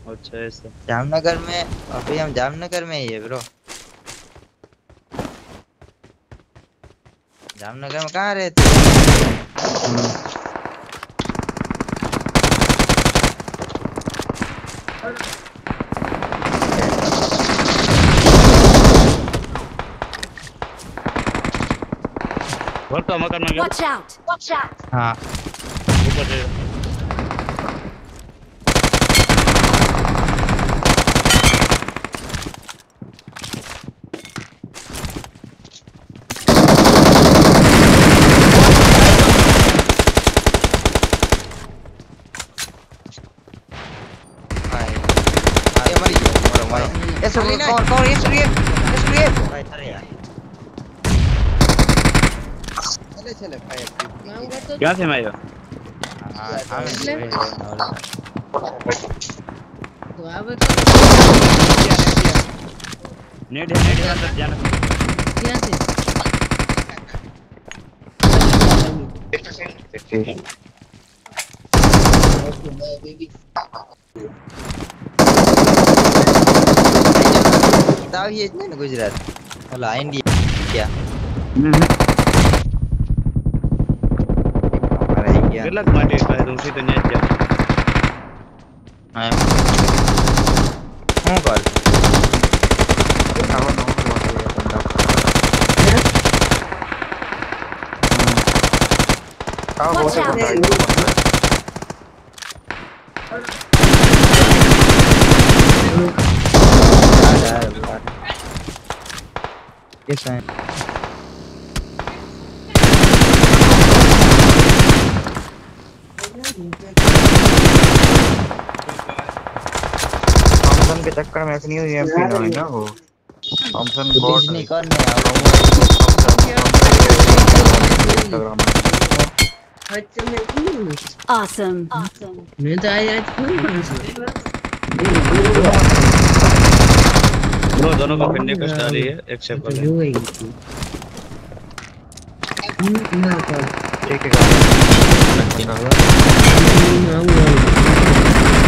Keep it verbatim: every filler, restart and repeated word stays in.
अच्छा ऐसा। जामनगर में अभी हम जामनगर में ही है ब्रो। जामनगर में कहाँ रहते हो? और तो मकान में गया। Watch out! Watch out! हाँ ऊपर से ये मरी है भाई। ये सुनिए कौन कौन ये सुनिए ये सुनिए भाई अरे यार चले चले भाई क्या थे मैं ये हाँ हाँ तो अब नेट है नेट है अंदर जाना। क्या से ताऊ ये ना गुजरात वाला इंडिया क्या अरे क्या કેટલાક માટે કહે તો સીધે નેટ જા હા હું કર Watch out! Yes, I. Thomson के चक्कर में अपनी हुई एमपी ना है ना वो थॉमसन बॉट नहीं करने आ रहा हूं Awesome! Awesome! मैं तो आज आज कोई ब्रो दोनों को फिरने कष्ट आ रही है एक्सेप्ट कर ले। ठीक है